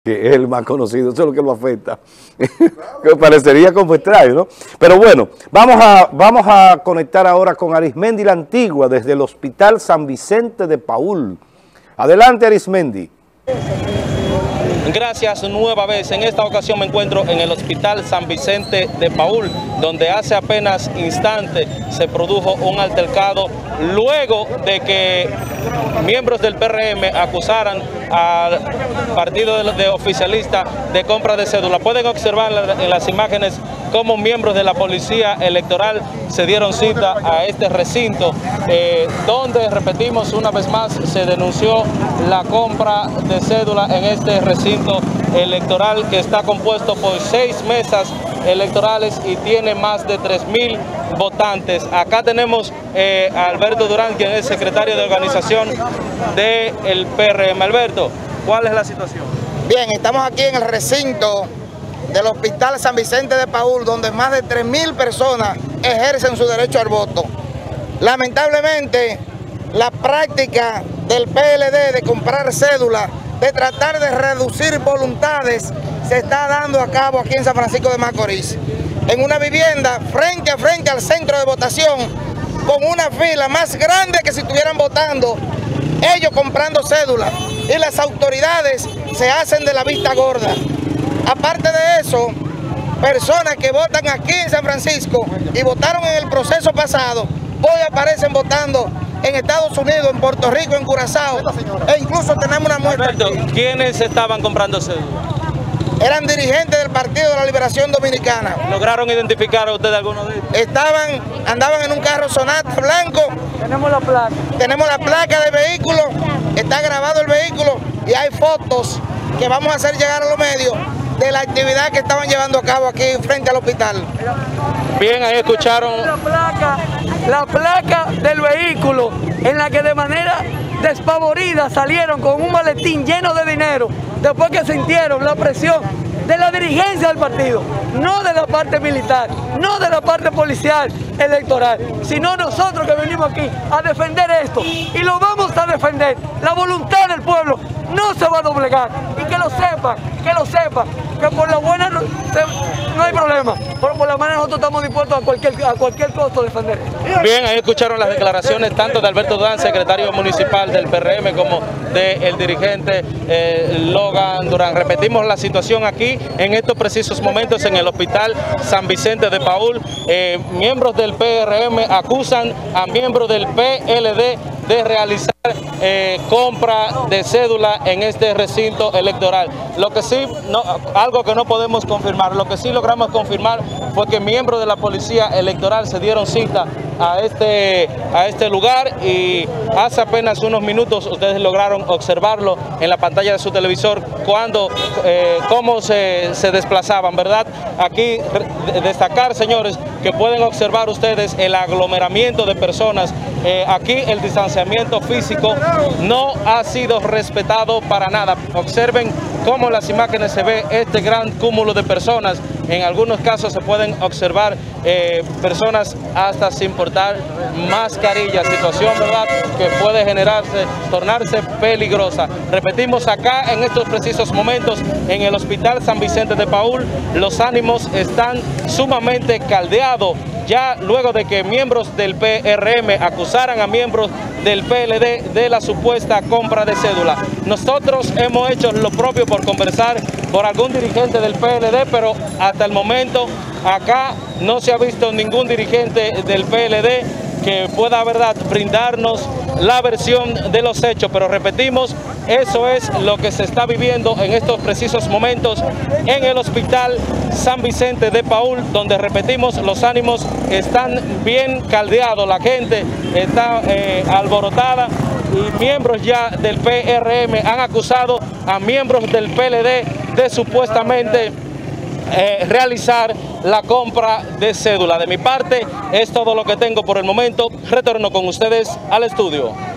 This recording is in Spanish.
que es el más conocido, eso es lo que lo afecta. Que parecería como extraño, ¿no? Pero bueno, vamos a conectar ahora con Arismendi la Antigua desde el Hospital San Vicente de Paúl. Adelante, Arismendi. Gracias nueva vez. En esta ocasión me encuentro en el Hospital San Vicente de Paúl, donde hace apenas instantes se produjo un altercado luego de que miembros del PRM acusaran al partido de oficialista de compra de cédula. Pueden observar en las imágenes cómo miembros de la policía electoral se dieron cita a este recinto, donde, repetimos una vez más, se denunció la compra de cédula en este recinto electoral que está compuesto por 6 mesas electorales y tiene más de 3.000 votantes. Acá tenemos a Alberto Durán, quien es secretario de organización del PRM. Alberto, ¿cuál es la situación? Bien, estamos aquí en el recinto del Hospital San Vicente de Paúl, donde más de 3.000 personas ejercen su derecho al voto. Lamentablemente, la práctica del PLD de comprar cédulas, de tratar de reducir voluntades, se está dando a cabo aquí en San Francisco de Macorís, en una vivienda frente a frente al centro de votación, con una fila más grande que si estuvieran votando, ellos comprando cédulas, y las autoridades se hacen de la vista gorda. Aparte de eso, personas que votan aquí en San Francisco y votaron en el proceso pasado, hoy aparecen votando en Estados Unidos, en Puerto Rico, en Curazao, e incluso tenemos una muestra. Alberto, ¿quiénes estaban comprando cédulas? Eran dirigentes del Partido de la Liberación Dominicana. ¿Lograron identificar a ustedes algunos de ellos? Andaban en un carro Sonata blanco. Tenemos la placa. Tenemos la placa del vehículo, está grabado el vehículo y hay fotos que vamos a hacer llegar a los medios de la actividad que estaban llevando a cabo aquí frente al hospital. Bien, ahí escucharon La placa del vehículo, en la que de manera despavorida salieron con un maletín lleno de dinero, después que sintieron la presión de la dirigencia del partido, no de la parte militar, no de la parte policial electoral, sino nosotros que venimos aquí a defender esto, y lo vamos a defender. La voluntad del pueblo no se va a doblegar, y que lo sepan, que por la buena no hay problema, pero por la mala nosotros estamos dispuestos a cualquier costo a defender esto. Bien, ahí escucharon las declaraciones tanto de Alberto Durán, secretario municipal del PRM, como del dirigente Logan Durán. Repetimos la situación aquí en estos precisos momentos en el Hospital San Vicente de Paúl. Miembros del PRM acusan a miembros del PLD de realizar compra de cédula en este recinto electoral. Lo que sí, algo que no podemos confirmar, lo que sí logramos confirmar fue que miembros de la policía electoral se dieron cita a este lugar, y hace apenas unos minutos ustedes lograron observarlo en la pantalla de su televisor cuando cómo se desplazaban, ¿verdad? Aquí destacar, señores, que pueden observar ustedes el aglomeramiento de personas. Aquí el distanciamiento físico no ha sido respetado para nada. Observen cómo las imágenes se ve este gran cúmulo de personas. En algunos casos se pueden observar personas hasta sin portar mascarillas, situación, ¿verdad?, que puede tornarse peligrosa. Repetimos, acá en estos precisos momentos en el Hospital San Vicente de Paúl, los ánimos están sumamente caldeados, ya luego de que miembros del PRM acusaran a miembros del PLD de la supuesta compra de cédula. Nosotros hemos hecho lo propio por conversar por algún dirigente del PLD, pero hasta el momento acá no se ha visto ningún dirigente del PLD que pueda, ¿verdad?, brindarnos la versión de los hechos. Pero repetimos, eso es lo que se está viviendo en estos precisos momentos en el Hospital San Vicente de Paúl, donde, repetimos, los ánimos están bien caldeados, la gente está alborotada, y miembros ya del PRM han acusado a miembros del PLD de supuestamente realizar la compra de cédula. De mi parte es todo lo que tengo por el momento. Retorno con ustedes al estudio.